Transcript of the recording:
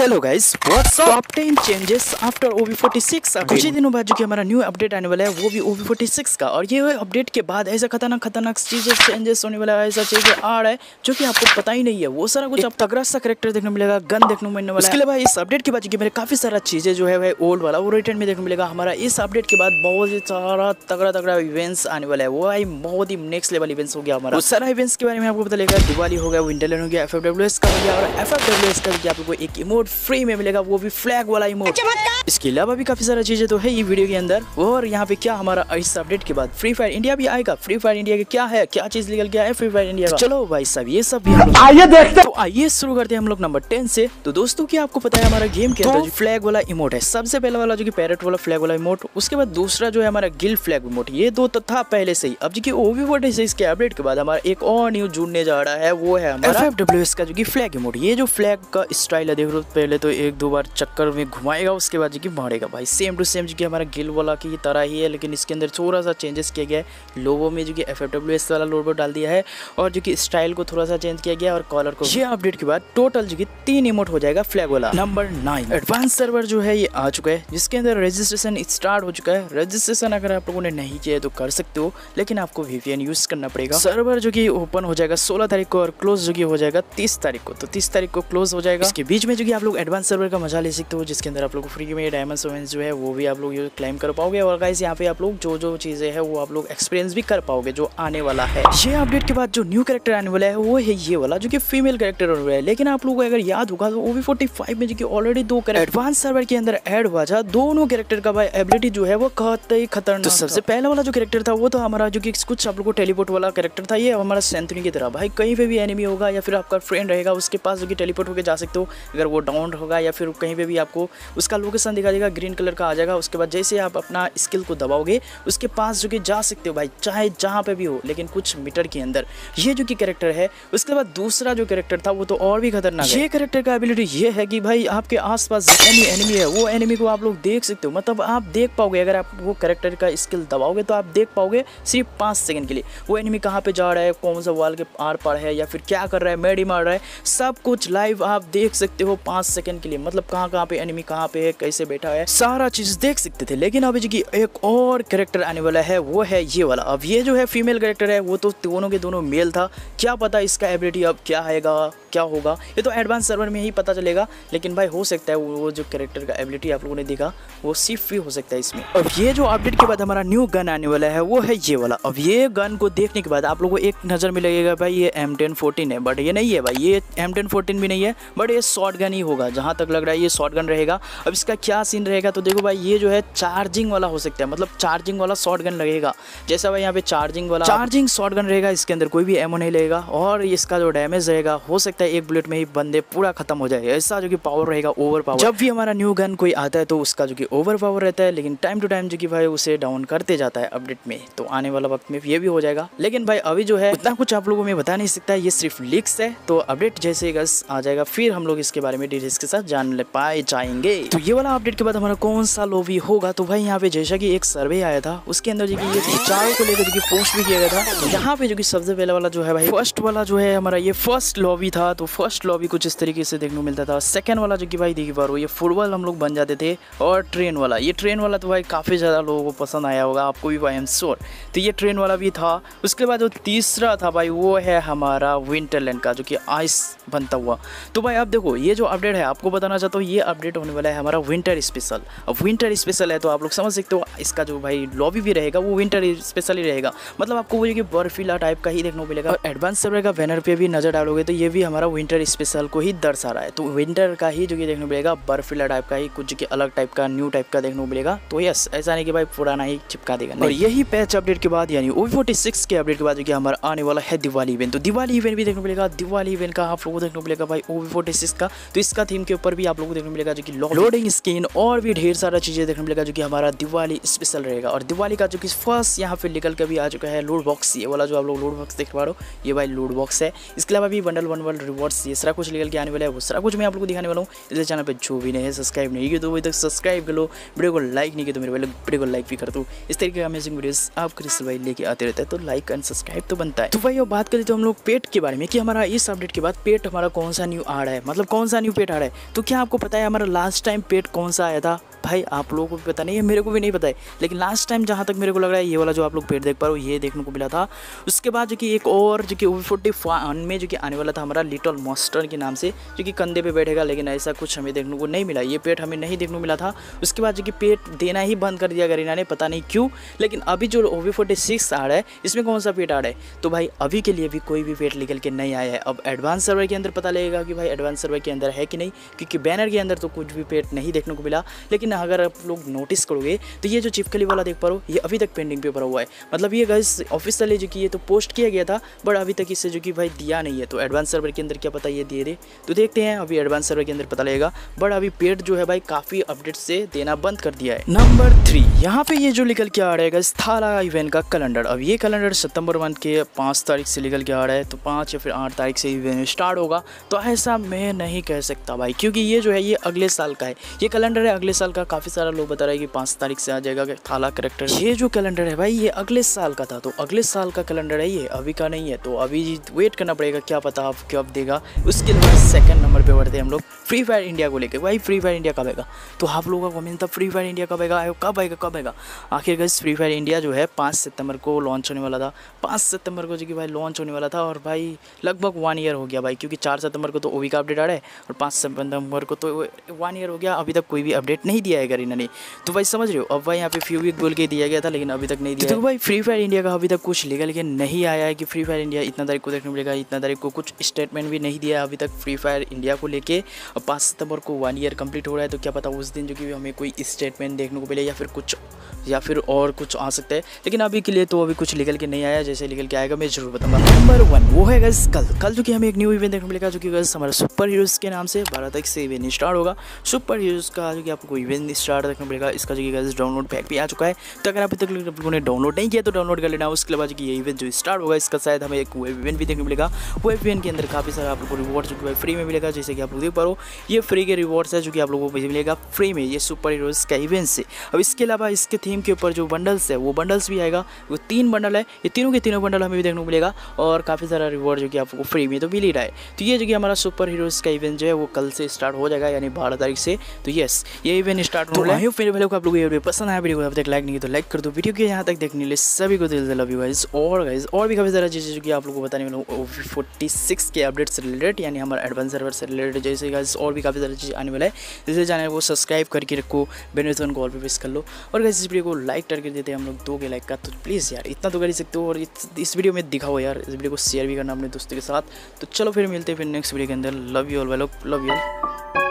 Hello guys, what's up? Top 10 changes after OV46 कुछ ही दिनों बाद जो कि हमारा न्यू अपडेट आने वाला है वो भी OV46 का। और ये अपडेट के बाद ऐसा खतरनाक चीजें चेंजेस होने वाला है, ऐसा चीजें आ रहा है जो कि आपको पता ही नहीं है। वो सारा कुछ अब तगड़ा सा कैरेक्टर देखने मिलेगा, गन देखने को मिलने वाला है। इसके लिए भाई इस अपडेट के बाद जो मेरे काफी सारा चीजें जो है भाई ओल्ड वाला वो रिटर्न में देखने मिलेगा। हमारा इस अपडेट के बाद बहुत ही सारा तगड़ा इवेंट्स आने वाला है, वो भाई बहुत ही नेक्स्ट लेवल इवेंट्स हो गया हमारा। उस सारा इवेंट्स के बारे में आपको पता लगेगा। दिवाली हो गया, विंटरलैंड हो गया, FFWS का हो गया और FFWS का भी आप लोगों को एक इमोट फ्री में मिलेगा, वो भी फ्लैग वाला इमोट। इसके अलावा भी काफी सारा चीजें तो है ये वीडियो के अंदर। और यहाँ पे क्या हमारा इस अपडेट के बाद फ्री फायर इंडिया भी आएगा। फ्री फायर इंडिया के क्या है, क्या चीज निकल गया है फ्री फायर इंडिया का, चलो भाई सब ये सब भी आइए देखते। तो आइए शुरू करते हैं हम लोग नंबर 10 से। तो दोस्तों क्या आपको पता है हमारा गेम के अंदर जो फ्लैग वाला इमोट है, सबसे पहला वाला जो कि पैरेट वाला फ्लैग वाला इमोट, उसके बाद दूसरा जो है हमारा गिल्ड फ्लैग इमोट, ये दो तो था पहले से ही। अब जो कि OV46 के अपडेट के बाद हमारा एक और न्यू जुड़ने जा रहा है, वो है हमारा FFWS का जो कि फ्लैग इमोट। ये जो फ्लैग का स्टाइल है देख लो, पहले तो एक दो बार चक्कर में घुमाएगा, उसके बाद जो कि मारेगा भाई सेम टू सेम जो कि हमारा गिल वाला की तरह ही है, लेकिन इसके अंदर थोड़ा सा चेंजेस किया गया है। लोगो में जो कि FFWS वाला लोगो डाल दिया है और जो कि स्टाइल को थोड़ा सा चेंज किया गया और कॉलर को। ये अपडेट के बाद टोटल जो कि 3 इमोट हो जाएगा फ्लैग वाला। नंबर 9 एडवांस सर्वर जो है ये आ चुका है, जिसके अंदर रजिस्ट्रेशन स्टार्ट हो चुका है। रजिस्ट्रेशन अगर आप लोगों ने नहीं किया है तो कर सकते हो, लेकिन आपको VPN यूज करना पड़ेगा। सर्वर जो कि ओपन हो जाएगा 16 तारीख को और क्लोज जो कि हो जाएगा 30 तारीख को। तो 30 तारीख को क्लोज हो जाएगा। इसके बीच में जो कि आप लोग एडवांस सर्वर का मजा ले सकते हो, जिसके अंदर आप लोग फ्री में डायमंड्स जो है वो भी आप लोग क्लेम कर पाओगे। और गाइस यहाँ पे आप लोग जो चीजें है वो आप लोग एक्सपीरियंस भी कर पाओगे जो आने वाला है। ये अपडेट के बाद जो न्यू कैरेक्टर आने वाला है वो है ये वाला जो कि फीमेल कैरेक्टर होने वाला है। लेकिन आप लोगों को अगर याद होगा तो OV45 में जो कि ऑलरेडी 2 कैरेक्टर एडवांस सर्वर के अंदर ऐड हुआ था। दोनों कैरेक्टर का भाई एबिलिटी जो है वो कतई खतरनाक। तो सबसे पहला वाला जो कैरेक्टर था वो तो हमारा जो कि कुछ आप लोग को टेलीपोर्ट वाला कैरेक्टर था। ये हमारा सेंथनी की तरह भाई कहीं पे भी एनिमी होगा या फिर आपका फ्रेंड रहेगा उसके पास जो कि टेलीपोर्ट होकर जा सकते हो। अगर वो डाउन होगा या फिर कहीं पे भी आपको उसका लोकेशन दिखा देगा, ग्रीन कलर का आ जाएगा। उसके बाद जैसे आप अपना स्किल को दबाओगे उसके पास जो कि जा सकते हो भाई, चाहे जहाँ पे भी हो, लेकिन कुछ मीटर के अंदर। ये जो कि कैरेक्टर है। उसके बाद दूसरा जो कैरेक्टर था वो तो और भी खतरनाक है। ये कैरेक्टर का एबिलिटी ये है कि भाई आपके आसपास जितने एनिमी है वो एनिमी को आप लोग देख सकते हो। मतलब आप देख पाओगे, अगर आप वो कैरेक्टर का स्किल दबाओगे तो आप देख पाओगे सिर्फ 5 सेकंड के लिए वो एनिमी कहाँ पे जा रहा है, कौन सा वॉल के आर पार है या फिर क्या कर रहा है, मेडी मार रहा है, सब कुछ लाइव आप देख सकते हो 5 सेकंड के लिए। मतलब कहाँ पे एनिमी कहाँ पे है, कैसे बैठा है, सारा चीज देख सकते थे। लेकिन अभी जो कि एक और कैरेक्टर आने वाला है वो है ये वाला। अब ये जो है फीमेल कैरेक्टर है, वो तो दोनों के दोनों मेल था। क्या पता इसका एबिलिटी अब क्या आएगा, क्या होगा, ये तो एडवांस सर्वर में ही पता चलेगा। लेकिन भाई हो सकता है वो जो कैरेक्टर का एबिलिटी आप लोगों ने देखा वो सिर्फ भी हो सकता है इसमें। अब ये जो अपडेट के बाद हमारा न्यू गन आने वाला है वो है ये वाला। अब ये गन को देखने के बाद आप लोगों को एक नज़र में लगेगा भाई ये M1014 है, बट ये नहीं है भाई, ये M1014 भी नहीं है, बट ये शॉर्ट गन ही होगा। जहाँ तक लग रहा है ये शॉर्ट गन रहेगा। अब इसका क्या सीन रहेगा तो देखो भाई, ये जो है चार्जिंग वाला हो सकता है, मतलब चार्जिंग वाला शॉर्ट गन लगेगा। जैसा भाई यहाँ पे चार्जिंग शॉर्ट गन रहेगा, इसके अंदर कोई भी एमो नहीं लगेगा और इसका जो डैमेज रहेगा हो सकता है एक बुलेट में ही बंदे पूरा खत्म हो जाए। ऐसा जो कि पावर रहेगा ओवर पावर। जब भी हमारा न्यू गन कोई आता है तो उसका जो कि ओवर पावर रहता है, लेकिन टाइम टू टाइम जो कि भाई उसे डाउन करते जाता है अपडेट में। तो आने वाला वक्त में ये भी हो जाएगा। लेकिन भाई अभी जो है उतना कुछ आप लोगों में बता नहीं सकता, ये सिर्फ लीक्स है। तो अपडेट जैसे आ जाएगा फिर हम लोग इसके बारे में डिटेल्स के साथ जान ले पाए जाएंगे। तो ये वाला अपडेट के बाद हमारा कौन सा लॉबी होगा तो भाई यहाँ पे जैसा कि एक सर्वे आया था उसके अंदर जो कि ये विचारों को लेकर जो कि पोस्ट भी किया गया था। तो यहाँ पे जो कि सबसे पहले वाला जो है भाई फर्स्ट वाला जो है हमारा ये फर्स्ट लॉबी था। तो फर्स्ट लॉबी कुछ इस तरीके से देखने को मिलता था। सेकंड वाला जो कि भाई देखिए बार ये फुटबॉल हम लोग बन जाते थे। और ट्रेन वाला, ये ट्रेन वाला तो भाई काफ़ी ज़्यादा लोगों को पसंद आया होगा, आपको भी भाई, आई एम श्योर। तो ये ट्रेन वाला भी था। उसके बाद जो तीसरा था भाई वो है हमारा विंटरलैंड का जो कि आइस बनता हुआ। तो भाई अब देखो ये जो अपडेट है आपको बताना चाहता हूँ, ये अपडेट होने वाला है हमारा विंटर स्पेशल। अब विंटर स्पेशल है तो आप लोग समझ सकते हो इसका जो भाई लॉबी भी रहेगा वो विंटर स्पेशल ही रहेगा। मतलब आपको वो जो बर्फीला टाइप का ही देखने को मिलेगा। और एडवांस सर्वर का बैनर पे भी नजर डालोगे तो ये भी हमारा विंटर स्पेशल को ही दर्शा रहा है। तो विंटर का ही जो कि देखने को मिलेगा, बर्फीला टाइप का ही कुछ के अलग टाइप का न्यू टाइप का देखने को मिलेगा। तो यस, ऐसा नहीं कि भाई पुराना ही चिपका देगा। और यही पैच अपडेट के बाद यानी OV46 के अपडेट के बाद जो कि हमारा आने वाला है दिवाली इवेंट। तो दिवाली इवेंट भी देखने को मिलेगा। दिवाली इवेंट का आप लोगों को देखने को मिलेगा भाई OV46 का। तो इसका थीम के ऊपर भी आप लोगों को देखने को मिलेगा जो कि लोडिंग स्किन और भी ढेर सारा चीजें देखने को मिलेगा जो कि हमारा दिवाली स्पेशल रहेगा। और दिवाली का जो कि फर्स्ट यहाँ पे निकल के भी आ चुका है लूट बॉक्स। ये वाला जो आप लोग लूट बॉक्स देख पा रहे हो ये भाई लूट बॉक्स है। इसके अलावा भी बंडल रिवॉर्ड्स ये सारा कुछ निकल के आने वाला है, वो सारा कुछ मैं आप लोग को दिखाने वाला हूँ। इसलिए चैनल पे जो भी नहीं है सब्सक्राइब नहीं किया तो अभी तक सब्सक्राइब कर लो, वीडियो को लाइक नहीं किया तो मेरे वीडियो को लाइक भी कर दो। इस तरीके का अमेजिंग वीडियोस आप क्रिस्टल भाई लेके आते रहता है, तो लाइक एंड सब्सक्राइब तो बनता है। तो भाई अब बात करें तो हम लोग पेट के बारे में कि हमारा इस अपडेट के बाद पेट पेट हमारा कौन सा न्यू आ रहा है, मतलब कौन सा न्यू पेट आ रहा है। तो क्या आपको पता है हमारा लास्ट टाइम पेट कौन सा आया था? भाई आप लोगों को भी पता नहीं है, मेरे को भी नहीं पता है, लेकिन लास्ट टाइम जहाँ तक मेरे को लग रहा है ये वाला जो आप लोग पेट देख पा रहे हो ये देखने को मिला था। उसके बाद जो कि एक और जो कि OV41 में जो कि आने वाला था हमारा लिटिल मॉन्स्टर के नाम से, जो कि कंधे पे बैठेगा, लेकिन ऐसा कुछ हमें देखने को नहीं मिला, ये पेट हमें नहीं देखने को मिला था। उसके बाद जो कि पेट देना ही बंद कर दिया गरीना ने, पता नहीं क्यों। लेकिन अभी जो OV46 आ रहा है इसमें कौन सा पेट आ रहा है? तो भाई अभी के लिए भी कोई भी पेट निकल के नहीं आया है। अब एडवांस सर्वर के अंदर पता लगेगा कि भाई एडवांस सर्वर के अंदर है कि नहीं, क्योंकि बैनर के अंदर तो कुछ भी पेट नहीं देखने को मिला। लेकिन अगर आप लोग नोटिस करोगे तो ये जो चिपकली वाला देख पा रहे हो ये अभी तक पेंडिंग पे पड़ा हुआ है। मतलब ये गाइस ऑफिशियली जो कि ये तो पोस्ट किया गया था, बट अभी तक इससे जो कि भाई दिया नहीं है। तो एडवांस सर्वर के अंदर क्या पता ये दिए दे, तो देखते हैं अभी एडवांस सर्वर के अंदर पता लगेगा। बट अभी पेट जो है भाई काफ़ी अपडेट से देना बंद कर दिया है। नंबर 3 यहाँ पे ये जो निकल के आ रहा है गाइस थाला इवेंट का कैलेंडर। अब ये कैलेंडर सितंबर मंथ के 5 तारीख से निकल के आ रहा है, तो 5 या फिर 8 तारीख से इवेंट स्टार्ट होगा। तो ऐसा मैं नहीं कह सकता भाई, क्योंकि ये जो है ये अगले साल का है, ये कैलेंडर है अगले साल का। काफ़ी सारा लोग बता रहे हैं कि 5 तारीख से आ जाएगा थाला करेक्टर। ये जो कैलेंडर है भाई ये अगले साल का था, तो अगले साल का कैलेंडर है ये, अभी का नहीं है। तो अभी वेट करना पड़ेगा, क्या पता आप कब देगा। उसके बाद सेकंड नंबर पे बढ़ते हैं हम लोग फ्री फायर इंडिया को लेकर। भाई फ्री फायर इंडिया कब आएगा? तो आप लोगों का कमेंट था फ्री फायर इंडिया कब आएगा, कब आएगा कब आएगा। आखिर गाइस फ्री फायर इंडिया जो है 5 सितंबर को लॉन्च होने वाला था, 5 सितंबर को जो कि भाई लॉन्च होने वाला था। और भाई लगभग 1 ईयर हो गया भाई, क्योंकि 4 सितंबर को तो ओवी का अपडेट आ रहा है और 5 सितंबर को तो 1 ईयर हो गया। अभी तक कोई भी अपडेट नहीं दिया है गरीना ने, तो भाई समझ रहे हो। अब भाई यहाँ पे फ्यू वीक बोल के दिया गया था, लेकिन अभी तक नहीं दिया। तो भाई फ्री फायर इंडिया का अभी तक कुछ लीगल के नहीं आया है कि फ्री फायर इंडिया इतना तारीख को देखने को मिलेगा, इतना तारीख को कुछ स्टेटमेंट भी नहीं दिया है अभी तक फ्री फायर इंडिया को लेके। और 5 सितंबर को 1 ईयर कंप्लीट हो रहा है, तो क्या पता उस दिन जो कि हमें कोई स्टेटमेंट देखने को मिले या फिर कुछ या फिर और कुछ आ सकता है। लेकिन अभी के लिए तो अभी कुछ लीगल के नहीं आया, जैसे लीगल के आएगा मैं जरूर बताऊंगा। नंबर 1 वो है गाइस कल जो कि हमें एक न्यू इवेंट देखने को मिलेगा, जो कि गाइस हमारा सुपर हीरोज़ के नाम से 12 तारीख से इवेंट स्टार्ट होगा। सुपर हीरोज़ का जो कि आपको इवेंट स्टार्ट देखने को मिलेगा, इसका जो कि गाइस डाउनलोड पैक भी आ चुका है। तो अगर अभी तक लोगों ने डाउनलोड नहीं किया तो डाउनलोड कर लेना। उसके बाद ये इवेंट जो स्टार्ट होगा इसका शायद हमें एक वेब इवेंट भी देखने को मिलेगा। वेब इवेंट के अंदर काफ़ी सारा आप लोगों को रिवॉर्ड जो कि फ्री में मिलेगा, जैसे कि आप लोग देख पा रहे हो ये फ्री के रिवॉर्ड्स है जो कि आप लोगों को मिलेगा फ्री में ये सुपर हीरोज़ का इवेंट से। अब इसके अलावा इसके थीम के ऊपर जो बंडल्स है वो बंडल्स भी आएगा। वो 3 बंडल है, ये तीनों के तीनों बंडल हमें भी देखने को मिलेगा और काफ़ी सारा रिवॉर्ड जो कि आपको फ्री में तो मिल ही रहा है। तो ये जो कि हमारा सुपर हीरोज़ का इवेंट जो है वो कल से स्टार्ट हो जाएगा, यानी 12 तारीख से। तो यस ये इवेंट स्टार्ट हो रहा है। फिर वीडियो को आप लोगों को वीडियो पसंद आया, वीडियो को अब तक लाइक नहीं तो लाइक कर दो। वीडियो के यहाँ तक देखने के लिए सभी को दिल से लव यू गाइस। और गाइस और भी काफ़ी सारा चीज़ें जो कि आप लोगों को बताने वाला हूँ OV46 के अपडेट से रिलेटेड, यानी हमारे एडवांस सर्वर से रिलेटेड। जैसे गाइस और भी काफ़ी सारी चीज़ें आने वाला है, जैसे चैनल को सब्सक्राइब करके रखो, बेल आइकन को ऑल पे प्रेस कर लो। और गाइस इस वीडियो को लाइक करके देते हैं हम लोग 2 के लाइक का, तो प्लीज़ यार इतना तो कर ही सकते हो। और इस वीडियो में दिखाओ यार, इस वीडियो को शेयर भी करना अपने दोस्तों के साथ। तो चलो फिर मिलते हैं फिर नेक्स्ट वीडियो के अंदर। Love you all, love you all.